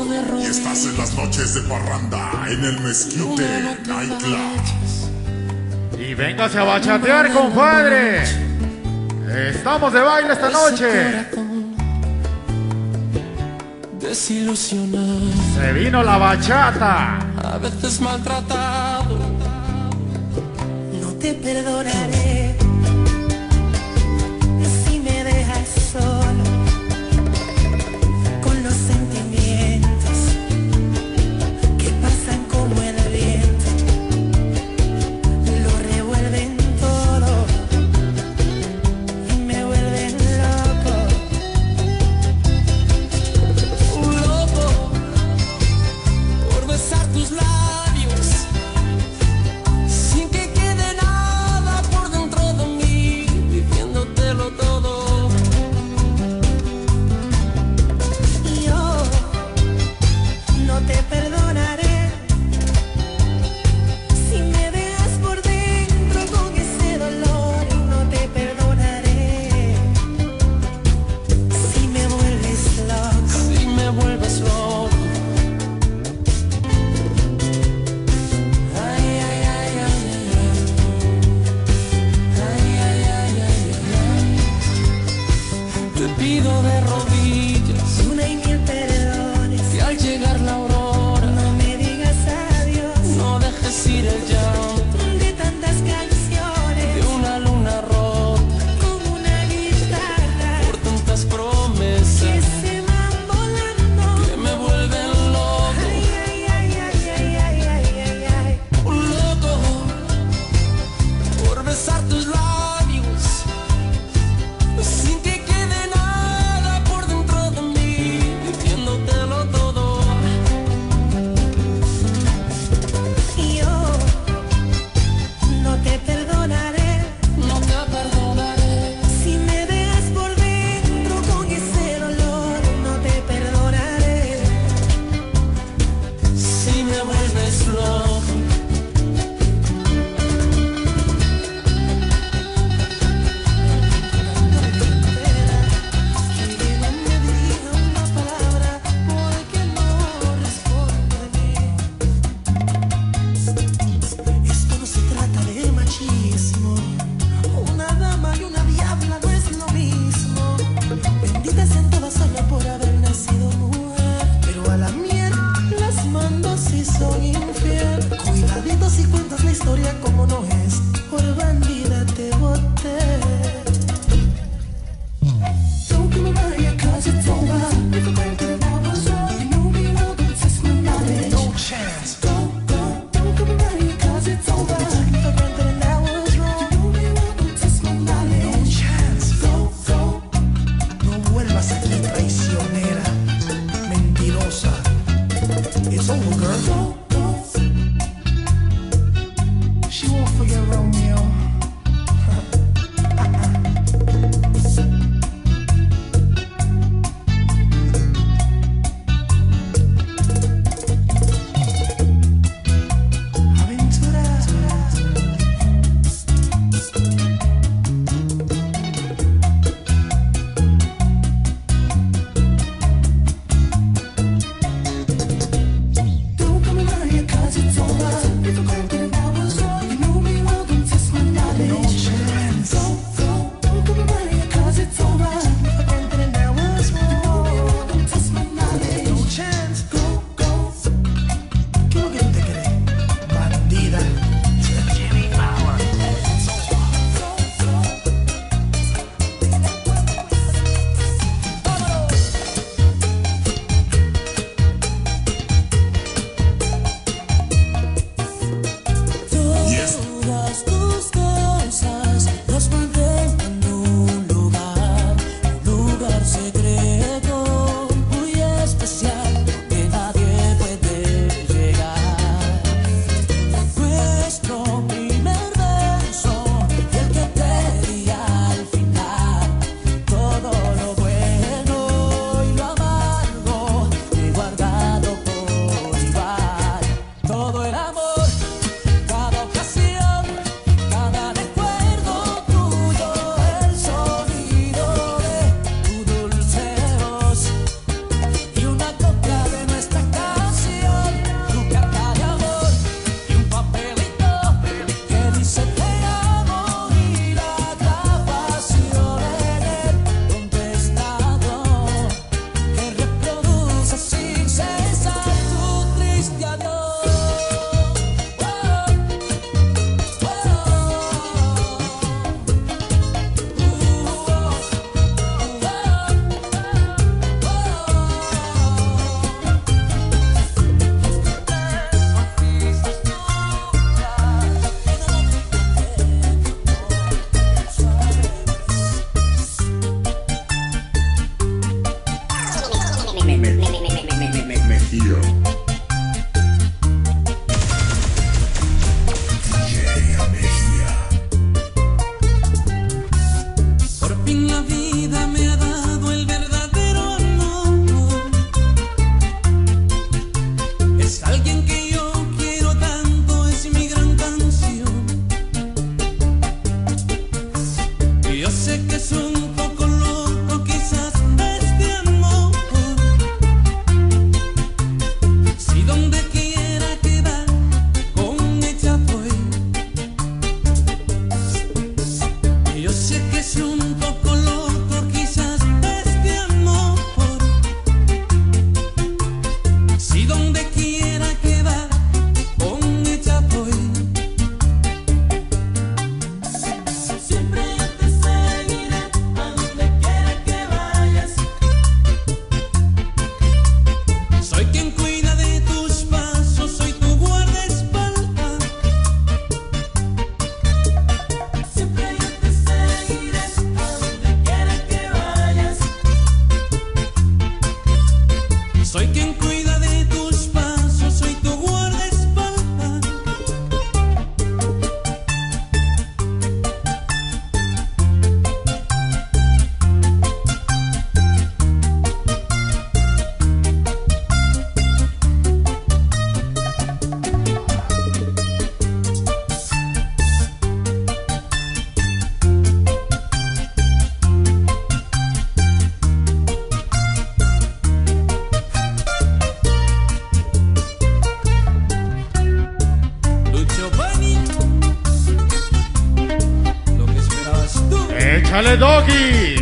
Y estás en las noches de parranda, en el Mezquite Nightclub. Y véngase a bachatear, compadre. Estamos de baile esta noche. Desilusionado, Se vino la bachata. a veces maltratado. No te perdonaré si me dejas solo con los sentimientos que pasan como el viento, lo revuelven todo y me vuelven loco. Loco por besar tus labios sin que quede nada por dentro de mí, diciéndotelo todo. Y yo no te perdonaré si me dejas por dentro con ese dolor. Y no te perdonaré si me vuelves loco. Si me vuelves loco. Ay, ay, ay, ay, ay. Ay, ay, ay, ay, ay. Te pido de rodillas Una y mil perdones, que al llegar la aurora no me digas adiós. no dejes ir el llanto De tantas de canciones una luna rota como una guitarra por tantas que promesas se van volando. que me vuelven loco. Ay, ay, ay, ay, ay, ay, ay, ay, ay. Un loco por besar tus labios sin que quede nada fin la vida me ha dado el verdadero amor. Es alguien que yo quiero tanto, es mi gran canción. Y yo sé que es un poco loco quizás este amor. Si donde quiera quedar con ella voy. Y yo sé que es un poco loco quizás este amor. Si donde quiera quedar con ella voy. Siempre yo te seguiré a donde quiera que vayas. Soy quien cuida de tus pasos, soy tu guardaespaldas. Siempre yo te seguiré a donde quiera que vayas. Soy quien cuida de tus pasos, soy tu guardaespaldas. Lucho Bunny, lo que esperabas tú. ¡Échale, Doggy!